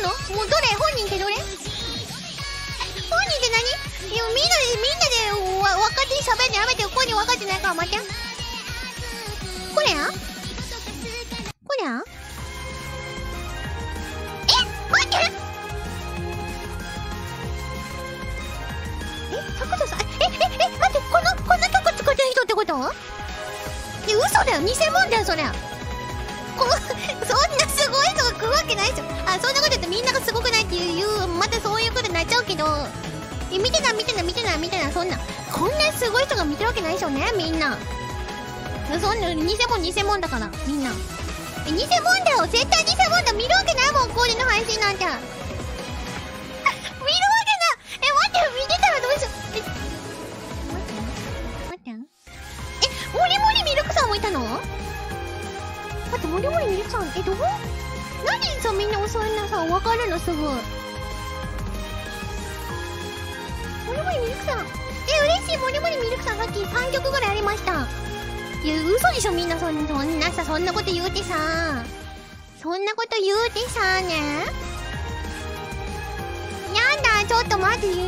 の？もうどれ？本人ってどれ？本人って何？いや、みんなで分かって喋んのやめてよ。ここに分かってないから待って。これや？これや？待って！削除さ、待って、この曲作ってる人ってこと？嘘だよ、偽物だよ、そりゃ。そんなすごい人が来るわけないでしょ。あ、そんなこと言ってみんながすごくないっていう、またそういうことになっちゃうけど、見てない、そんな。こんなすごい人が見てるわけないでしょね、みんな。そんな、偽物だから、みんな。偽物だよ、絶対偽物だ。見るわけないもん、これの配信なんて。見るわけない。待って、見てたらどうしよう。待って。モリモリミルクさんもいたの？待って、モリモリミルクさん、どこ？何さ、みんなそんなさ、わかるのすぐ。モリモリミルクさん。嬉しい、モリモリミルクさんさっき3曲ぐらいありました。いや、嘘でしょ、みんなそんなこと言うてさ。ね。やだ、ちょっと待って、待って。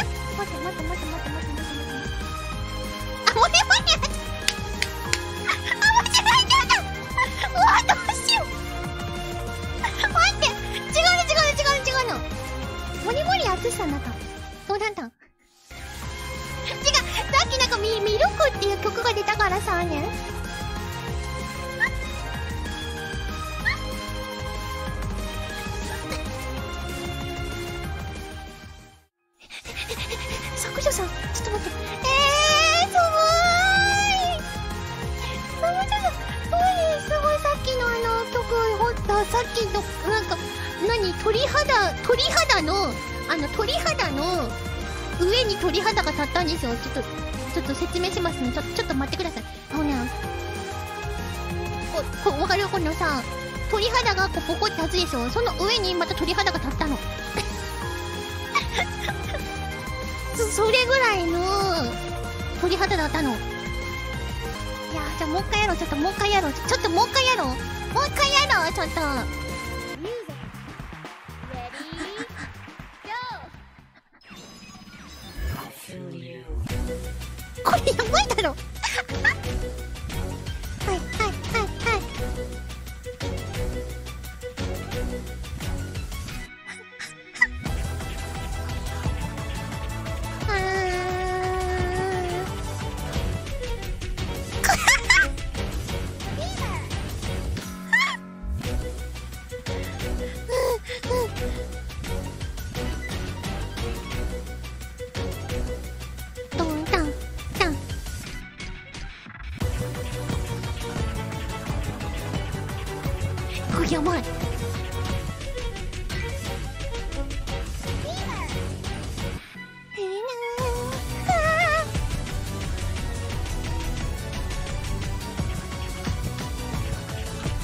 あ、モリモリやった。間違えちゃった。うわ、どうしよう。待って、違うの。モリモリやつさんだった。どうだった？違う、さっきなんかミルクっていう曲が出たからさね。削除さん、ちょっと待って。すごい。すごい、さっきの曲掘った、さっきの、なんか、鳥肌の上に鳥肌が立ったんですよ。ちょっと説明しますね。ちょっと待ってください。わかるよ、このさ、鳥肌がポコって立つでしょ。その上にまた鳥肌が立ったの。それぐらいの鳥肌だったの。いやー、じゃあもう一回やろう。ちょっともう一回やろう。ちょっと。これやばいだろ。はい。やばい。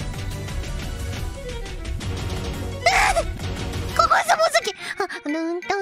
ここすごすぎ。ルンタン